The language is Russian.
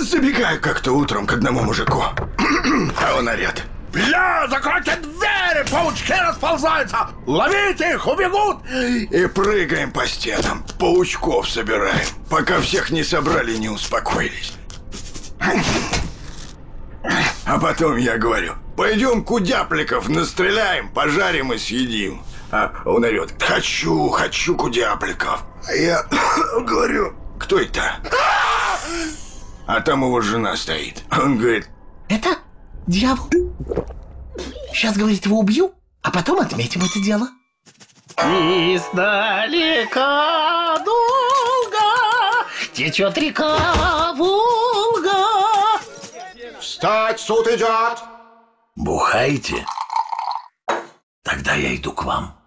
Забегаю как-то утром к одному мужику. А он орет: бля, закройте двери, паучки расползаются! Ловите их, убегут! И прыгаем по стенам, паучков собираем, пока всех не собрали и не успокоились. А потом я говорю: пойдем кудяпликов настреляем, пожарим и съедим. А он орет: хочу кудяпликов. А я говорю: кто это? А там его жена стоит. Он говорит: это дьявол. Сейчас, говорит, его убью, а потом отметим это дело. Издалека долго течет река Волга. Встать, суд идет! Бухаете? Тогда я иду к вам.